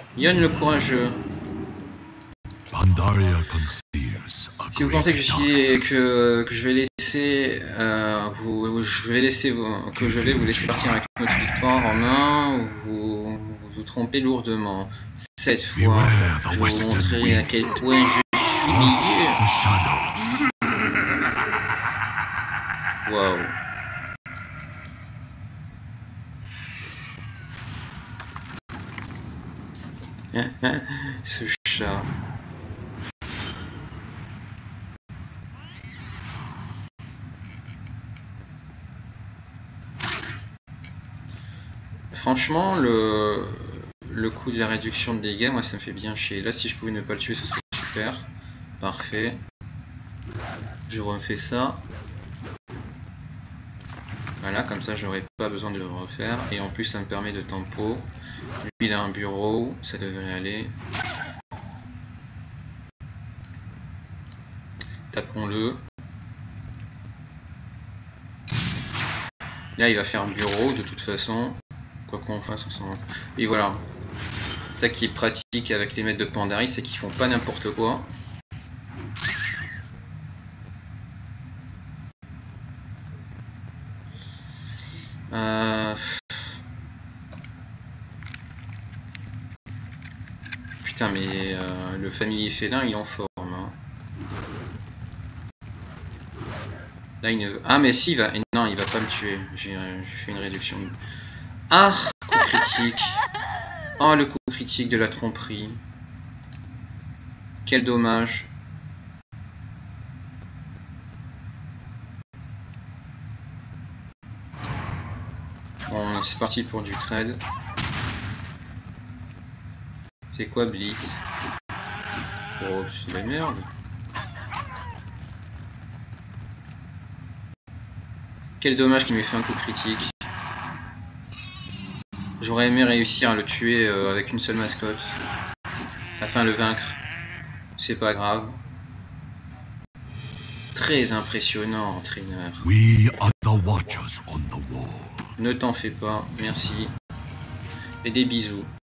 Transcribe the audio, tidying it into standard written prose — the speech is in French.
Yon le courageux. Si vous pensez que je vais laisser que je vais vous laisser partir avec notre victoire en main, vous trompez lourdement. Cette fois, je vais vous montrer à quel point je suis meilleur. Waouh. Ce chat. Franchement, le coup de la réduction de dégâts, moi ça me fait bien chier. Là, si je pouvais ne pas le tuer, ce serait super. Parfait. Je refais ça. Voilà, comme ça j'aurais pas besoin de le refaire. Et en plus ça me permet de tempo. Lui il a un bureau, ça devrait aller. Tapons-le. Là il va faire bureau de toute façon. Quoi qu'on fasse, on s'en... Et voilà. Ça qui est pratique avec les maîtres de Pandarie, c'est qu'ils font pas n'importe quoi. Putain, mais le familier félin il est en forme. Hein. Là il ne... Ah mais si, il va... Non, il va pas me tuer. J'ai fait une réduction. Ah, coup critique. Oh, le coup critique de la tromperie. Quel dommage. Bon, c'est parti pour du trade. C'est quoi Blitz? Oh, c'est de la merde. Quel dommage qu'il m'ait fait un coup critique. J'aurais aimé réussir à le tuer avec une seule mascotte. Afin de le vaincre. C'est pas grave. Très impressionnant, entraîneur. Ne t'en fais pas, merci. Et des bisous.